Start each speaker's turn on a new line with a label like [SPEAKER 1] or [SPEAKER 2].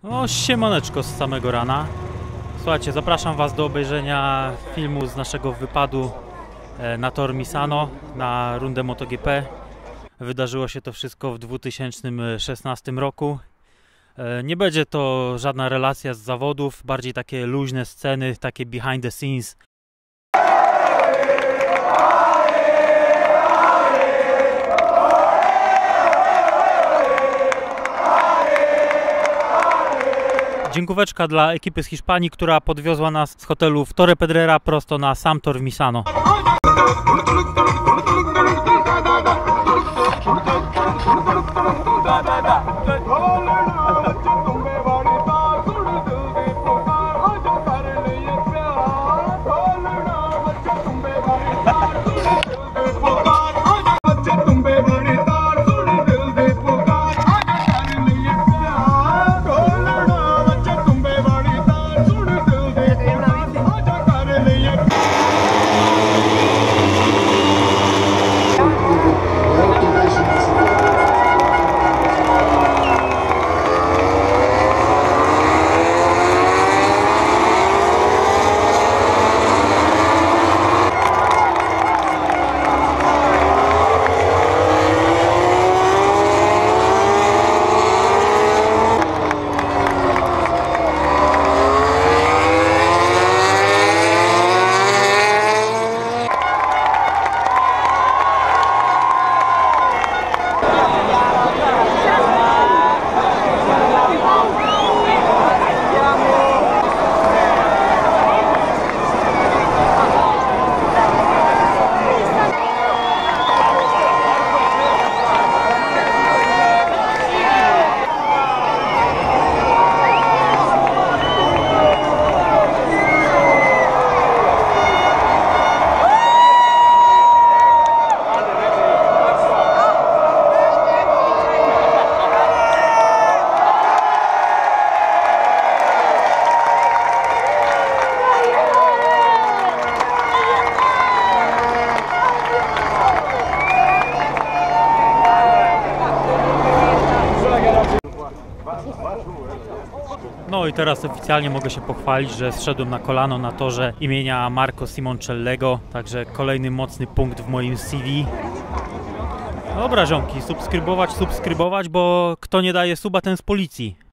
[SPEAKER 1] No, siemaneczko z samego rana. Słuchajcie, zapraszam Was do obejrzenia filmu z naszego wypadu na tor Misano, na rundę MotoGP. Wydarzyło się to wszystko w 2016 roku. Nie będzie to żadna relacja z zawodów, bardziej takie luźne sceny, takie behind the scenes. Dziękóweczka dla ekipy z Hiszpanii, która podwiozła nas z hotelu w Torre Pedrera prosto na sam tor w Misano. No i teraz oficjalnie mogę się pochwalić, że zszedłem na kolano na torze imienia Marco Simoncellego, także kolejny mocny punkt w moim CV. Dobra ziomki, subskrybować, bo kto nie daje suba, ten z policji.